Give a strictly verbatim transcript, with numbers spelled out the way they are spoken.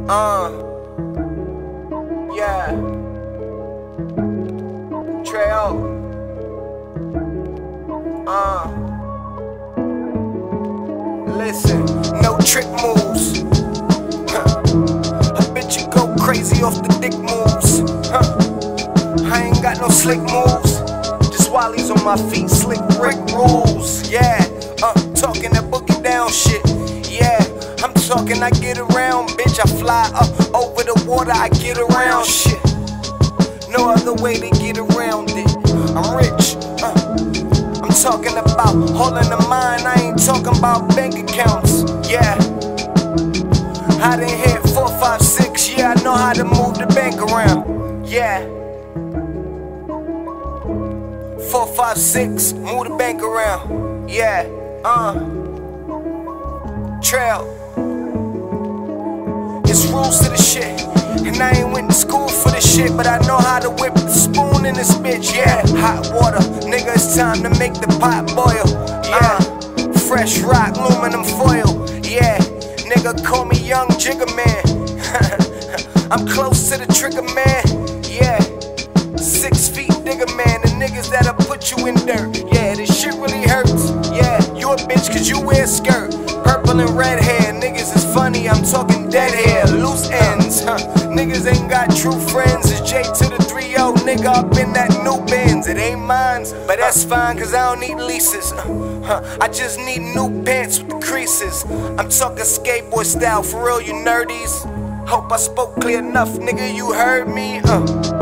Uh, yeah. Trail. Uh, listen, no trick moves. Huh. I bet you go crazy off the dick moves. Huh. I ain't got no slick moves. Just Wally's on my feet, slick brick rules. Yeah, uh, talking that boogie down shit. Yeah. I'm talking, I get around, bitch. I fly up over the water, I get around shit. No other way to get around it. I'm rich, uh, I'm talking about all in the mind. I ain't talking about bank accounts. Yeah, I done hit four, five, six. Yeah, I know how to move the bank around. Yeah, four, five, six, move the bank around. Yeah, uh, trail. It's rules to the shit, and I ain't went to school for this shit, but I know how to whip the spoon in this bitch. Yeah, hot water, nigga, it's time to make the pot boil. Yeah, fresh rock, aluminum foil. Yeah, nigga, call me young Jigger Man. I'm close to the trigger, man. Yeah, six feet digger, man. The niggas that'll put you in dirt. Yeah, this shit really hurts. Yeah, you a bitch cause you wear a skirt. Purple and red hair, niggas is funny, I'm talking dead hair, loose ends, huh? Niggas ain't got true friends, it's J to the three oh, nigga up in that new Benz. It ain't mine, but that's fine cause I don't need leases, uh, huh? I just need new pants with the creases. I'm talking skateboard style, for real you nerdies. Hope I spoke clear enough, nigga, you heard me, uh